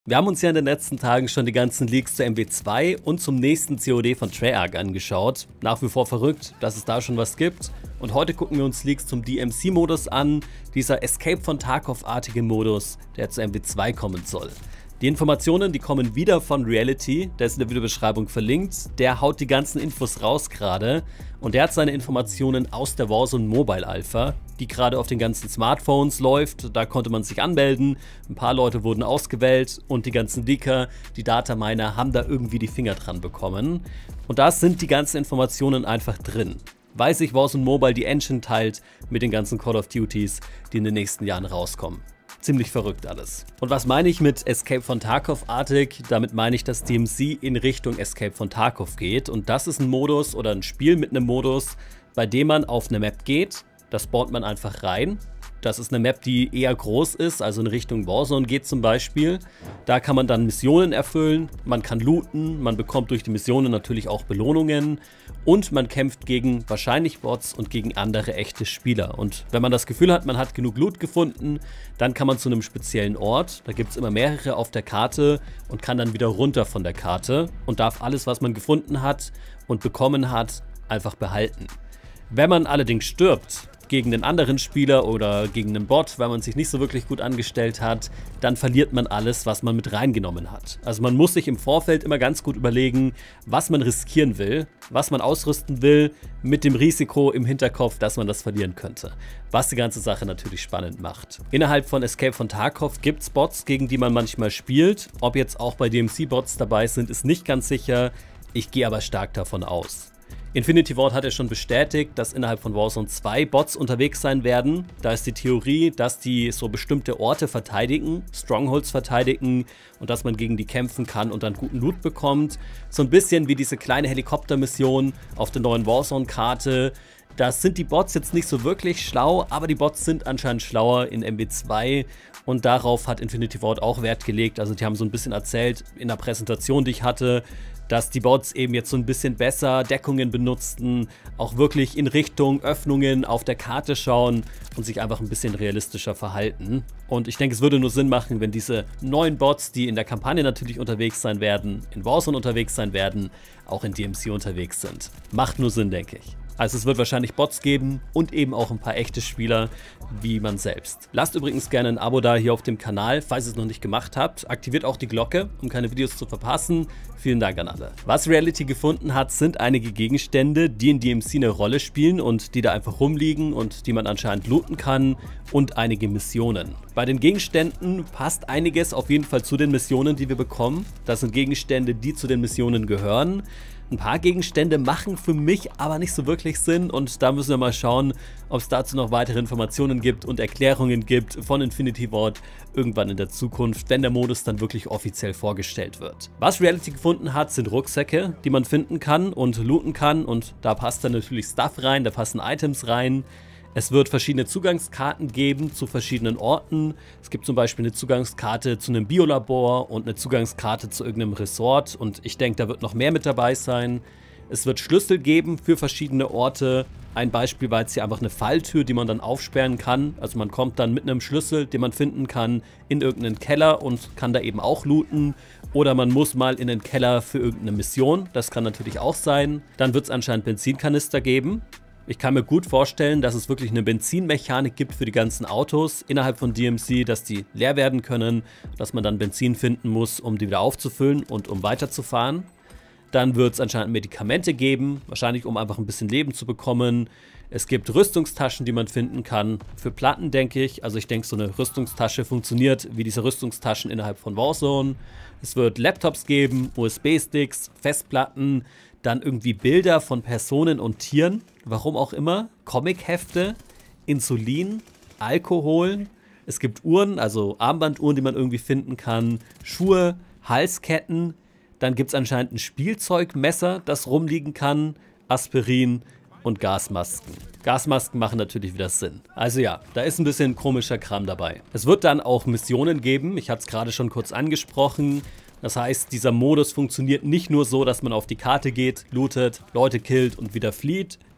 Wir haben uns ja in den letzten Tagen schon die ganzen Leaks zur MW2 und zum nächsten COD von Treyarch angeschaut. Nach wie vor verrückt, dass es da schon was gibt. Und heute gucken wir uns Leaks zum DMC-Modus an, dieser Escape von Tarkov-artige Modus, der zur MW2 kommen soll. Die Informationen, die kommen wieder von Reality, der ist in der Videobeschreibung verlinkt. Der haut die ganzen Infos raus gerade und der hat seine Informationen aus der Warzone Mobile Alpha, die gerade auf den ganzen Smartphones läuft. Da konnte man sich anmelden, ein paar Leute wurden ausgewählt und die ganzen Leaker, die Dataminer haben da irgendwie die Finger dran bekommen. Und da sind die ganzen Informationen einfach drin. Weil sich Warzone Mobile die Engine teilt mit den ganzen Call of Duties, die in den nächsten Jahren rauskommen. Ziemlich verrückt alles. Und was meine ich mit Escape von Tarkov-artig? Damit meine ich, dass DMC in Richtung Escape von Tarkov geht. Und das ist ein Modus oder ein Spiel mit einem Modus, bei dem man auf eine Map geht. Da spawnt man einfach rein. Das ist eine Map, die eher groß ist, also in Richtung Warzone geht zum Beispiel. Da kann man dann Missionen erfüllen, man kann looten, man bekommt durch die Missionen natürlich auch Belohnungen und man kämpft gegen wahrscheinlich Bots und gegen andere echte Spieler. Und wenn man das Gefühl hat, man hat genug Loot gefunden, dann kann man zu einem speziellen Ort, da gibt es immer mehrere auf der Karte und kann dann wieder runter von der Karte und darf alles, was man gefunden hat und bekommen hat, einfach behalten. Wenn man allerdings stirbt, gegen einen anderen Spieler oder gegen einen Bot, weil man sich nicht so wirklich gut angestellt hat, dann verliert man alles, was man mit reingenommen hat. Also man muss sich im Vorfeld immer ganz gut überlegen, was man riskieren will, was man ausrüsten will, mit dem Risiko im Hinterkopf, dass man das verlieren könnte. Was die ganze Sache natürlich spannend macht. Innerhalb von Escape von Tarkov gibt es Bots, gegen die man manchmal spielt. Ob jetzt auch bei DMC Bots dabei sind, ist nicht ganz sicher. Ich gehe aber stark davon aus. Infinity Ward hat ja schon bestätigt, dass innerhalb von Warzone 2 Bots unterwegs sein werden. Da ist die Theorie, dass die so bestimmte Orte verteidigen, Strongholds verteidigen und dass man gegen die kämpfen kann und dann guten Loot bekommt. So ein bisschen wie diese kleine Helikoptermission auf der neuen Warzone-Karte. Das sind die Bots jetzt nicht so wirklich schlau, aber die Bots sind anscheinend schlauer in MW2 und darauf hat Infinity Ward auch Wert gelegt. Also die haben so ein bisschen erzählt in der Präsentation, die ich hatte, dass die Bots eben jetzt so ein bisschen besser Deckungen benutzten, auch wirklich in Richtung Öffnungen auf der Karte schauen und sich einfach ein bisschen realistischer verhalten. Und ich denke, es würde nur Sinn machen, wenn diese neuen Bots, die in der Kampagne natürlich unterwegs sein werden, in Warzone unterwegs sein werden, auch in DMC unterwegs sind. Macht nur Sinn, denke ich. Also es wird wahrscheinlich Bots geben und eben auch ein paar echte Spieler wie man selbst. Lasst übrigens gerne ein Abo da hier auf dem Kanal, falls ihr es noch nicht gemacht habt. Aktiviert auch die Glocke, um keine Videos zu verpassen. Vielen Dank an alle. Was Reality gefunden hat, sind einige Gegenstände, die in DMC eine Rolle spielen und die da einfach rumliegen und die man anscheinend looten kann und einige Missionen. Bei den Gegenständen passt einiges auf jeden Fall zu den Missionen, die wir bekommen. Das sind Gegenstände, die zu den Missionen gehören. Ein paar Gegenstände machen für mich aber nicht so wirklich Sinn und da müssen wir mal schauen, ob es dazu noch weitere Informationen gibt und Erklärungen gibt von Infinity Ward irgendwann in der Zukunft, wenn der Modus dann wirklich offiziell vorgestellt wird. Was Reality gefunden hat, sind Rucksäcke, die man finden kann und looten kann und da passt dann natürlich Stuff rein, da passen Items rein. Es wird verschiedene Zugangskarten geben zu verschiedenen Orten. Es gibt zum Beispiel eine Zugangskarte zu einem Biolabor und eine Zugangskarte zu irgendeinem Resort. Und ich denke, da wird noch mehr mit dabei sein. Es wird Schlüssel geben für verschiedene Orte. Ein Beispiel war jetzt hier einfach eine Falltür, die man dann aufsperren kann. Also man kommt dann mit einem Schlüssel, den man finden kann, in irgendeinen Keller und kann da eben auch looten. Oder man muss mal in den Keller für irgendeine Mission. Das kann natürlich auch sein. Dann wird es anscheinend Benzinkanister geben. Ich kann mir gut vorstellen, dass es wirklich eine Benzinmechanik gibt für die ganzen Autos innerhalb von DMC, dass die leer werden können, dass man dann Benzin finden muss, um die wieder aufzufüllen und um weiterzufahren. Dann wird es anscheinend Medikamente geben, wahrscheinlich um einfach ein bisschen Leben zu bekommen. Es gibt Rüstungstaschen, die man finden kann, für Platten, denke ich. Also ich denke, so eine Rüstungstasche funktioniert wie diese Rüstungstaschen innerhalb von Warzone. Es wird Laptops geben, USB-Sticks, Festplatten, dann irgendwie Bilder von Personen und Tieren, warum auch immer, Comichefte, Insulin, Alkohol. Es gibt Uhren, also Armbanduhren, die man irgendwie finden kann, Schuhe, Halsketten. Dann gibt es anscheinend ein Spielzeugmesser, das rumliegen kann, Aspirin und Gasmasken. Gasmasken machen natürlich wieder Sinn. Also ja, da ist ein bisschen komischer Kram dabei. Es wird dann auch Missionen geben, ich hatte es gerade schon kurz angesprochen. Das heißt, dieser Modus funktioniert nicht nur so, dass man auf die Karte geht, lootet, Leute killt und wieder flieht.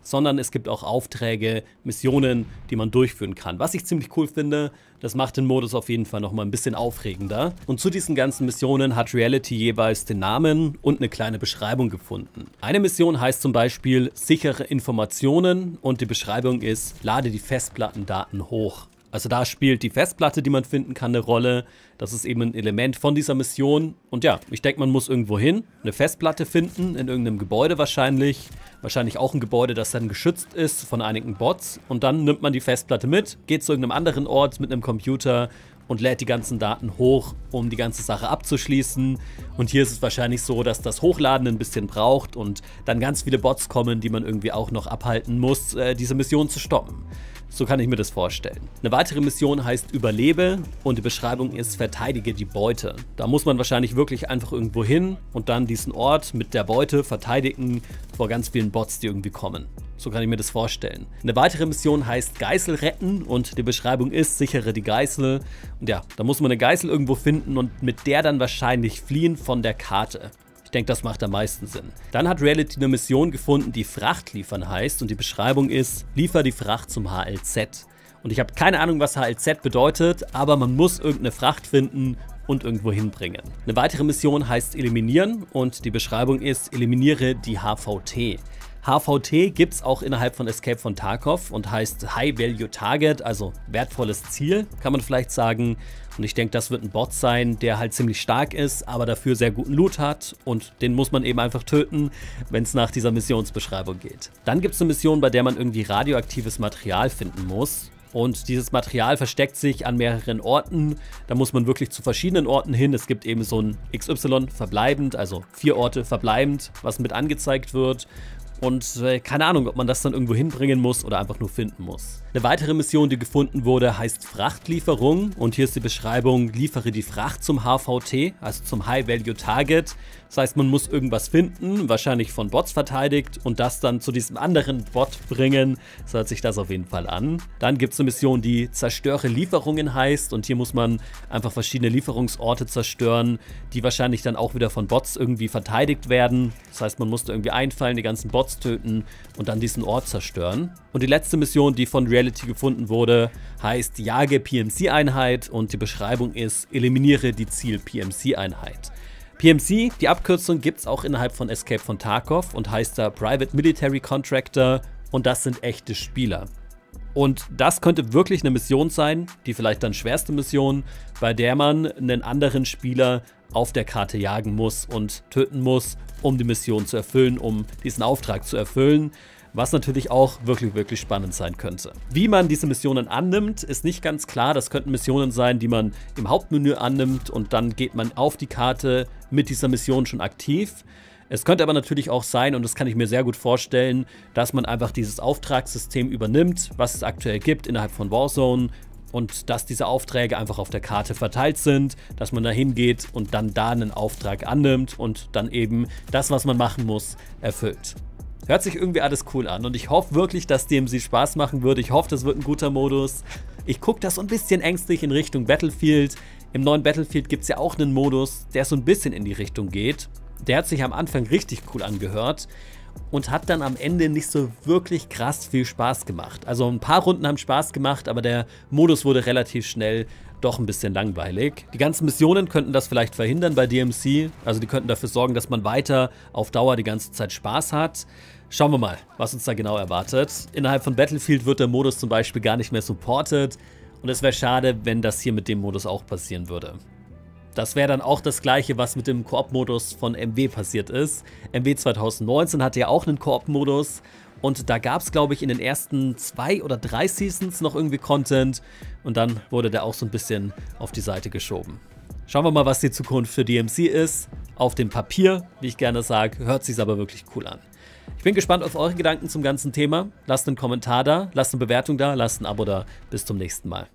sondern es gibt auch Aufträge, Missionen, die man durchführen kann. Was ich ziemlich cool finde, das macht den Modus auf jeden Fall nochmal ein bisschen aufregender. Und zu diesen ganzen Missionen hat Reality jeweils den Namen und eine kleine Beschreibung gefunden. Eine Mission heißt zum Beispiel sichere Informationen und die Beschreibung ist, lade die Festplattendaten hoch. Also da spielt die Festplatte, die man finden kann, eine Rolle. Das ist eben ein Element von dieser Mission. Und ja, ich denke, man muss irgendwo hin, eine Festplatte finden, in irgendeinem Gebäude wahrscheinlich. Wahrscheinlich auch ein Gebäude, das dann geschützt ist von einigen Bots. Und dann nimmt man die Festplatte mit, geht zu irgendeinem anderen Ort mit einem Computer und lädt die ganzen Daten hoch, um die ganze Sache abzuschließen. Und hier ist es wahrscheinlich so, dass das Hochladen ein bisschen braucht und dann ganz viele Bots kommen, die man irgendwie auch noch abhalten muss, diese Mission zu stoppen. So kann ich mir das vorstellen. Eine weitere Mission heißt Überlebe und die Beschreibung ist Verteidige die Beute. Da muss man wahrscheinlich wirklich einfach irgendwo hin und dann diesen Ort mit der Beute verteidigen vor ganz vielen Bots, die irgendwie kommen. So kann ich mir das vorstellen. Eine weitere Mission heißt Geißel retten und die Beschreibung ist sichere die Geißel. Und ja, da muss man eine Geißel irgendwo finden und mit der dann wahrscheinlich fliehen von der Karte. Ich denke, das macht am meisten Sinn. Dann hat Reality eine Mission gefunden, die Fracht liefern heißt und die Beschreibung ist, liefer die Fracht zum HLZ. Und ich habe keine Ahnung, was HLZ bedeutet, aber man muss irgendeine Fracht finden und irgendwo hinbringen. Eine weitere Mission heißt eliminieren und die Beschreibung ist, eliminiere die HVT. HVT gibt es auch innerhalb von Escape from Tarkov und heißt High Value Target, also wertvolles Ziel, kann man vielleicht sagen. Und ich denke, das wird ein Bot sein, der halt ziemlich stark ist, aber dafür sehr guten Loot hat und den muss man eben einfach töten, wenn es nach dieser Missionsbeschreibung geht. Dann gibt es eine Mission, bei der man irgendwie radioaktives Material finden muss. Und dieses Material versteckt sich an mehreren Orten. Da muss man wirklich zu verschiedenen Orten hin. Es gibt eben so ein XY verbleibend, also 4 Orte verbleibend, was mit angezeigt wird. Und keine Ahnung, ob man das dann irgendwo hinbringen muss oder einfach nur finden muss. Eine weitere Mission, die gefunden wurde, heißt Frachtlieferung. Und hier ist die Beschreibung, liefere die Fracht zum HVT, also zum High Value Target. Das heißt, man muss irgendwas finden, wahrscheinlich von Bots verteidigt und das dann zu diesem anderen Bot bringen. So hört sich das auf jeden Fall an. Dann gibt es eine Mission, die zerstöre Lieferungen heißt und hier muss man einfach verschiedene Lieferungsorte zerstören, die wahrscheinlich dann auch wieder von Bots irgendwie verteidigt werden. Das heißt, man musste irgendwie einfallen, die ganzen Bots töten und dann diesen Ort zerstören. Und die letzte Mission, die von Reality gefunden wurde, heißt Jage PMC-Einheit und die Beschreibung ist eliminiere die Ziel-PMC-Einheit. PMC, die Abkürzung gibt es auch innerhalb von Escape from Tarkov und heißt da Private Military Contractor und das sind echte Spieler. Und das könnte wirklich eine Mission sein, die vielleicht dann schwerste Mission, bei der man einen anderen Spieler auf der Karte jagen muss und töten muss, um die Mission zu erfüllen, um diesen Auftrag zu erfüllen. Was natürlich auch wirklich spannend sein könnte. Wie man diese Missionen annimmt, ist nicht ganz klar. Das könnten Missionen sein, die man im Hauptmenü annimmt und dann geht man auf die Karte mit dieser Mission schon aktiv. Es könnte aber natürlich auch sein, und das kann ich mir sehr gut vorstellen, dass man einfach dieses Auftragssystem übernimmt, was es aktuell gibt innerhalb von Warzone und dass diese Aufträge einfach auf der Karte verteilt sind, dass man da hingeht und dann da einen Auftrag annimmt und dann eben das, was man machen muss, erfüllt. Hört sich irgendwie alles cool an und ich hoffe wirklich, dass DMC Spaß machen wird. Ich hoffe, das wird ein guter Modus. Ich gucke das so ein bisschen ängstlich in Richtung Battlefield. Im neuen Battlefield gibt es ja auch einen Modus, der so ein bisschen in die Richtung geht. Der hat sich am Anfang richtig cool angehört und hat dann am Ende nicht so wirklich krass viel Spaß gemacht. Also ein paar Runden haben Spaß gemacht, aber der Modus wurde relativ schnell doch ein bisschen langweilig. Die ganzen Missionen könnten das vielleicht verhindern bei DMC. Also die könnten dafür sorgen, dass man weiter auf Dauer die ganze Zeit Spaß hat. Schauen wir mal, was uns da genau erwartet. Innerhalb von Battlefield wird der Modus zum Beispiel gar nicht mehr supported. Und es wäre schade, wenn das hier mit dem Modus auch passieren würde. Das wäre dann auch das gleiche, was mit dem Koop-Modus von MW passiert ist. MW 2019 hatte ja auch einen Koop-Modus. Und da gab es, glaube ich, in den ersten 2 oder 3 Seasons noch irgendwie Content. Und dann wurde der auch so ein bisschen auf die Seite geschoben. Schauen wir mal, was die Zukunft für DMC ist. Auf dem Papier, wie ich gerne sage, hört sich aber wirklich cool an. Ich bin gespannt auf eure Gedanken zum ganzen Thema. Lasst einen Kommentar da, lasst eine Bewertung da, lasst ein Abo da. Bis zum nächsten Mal.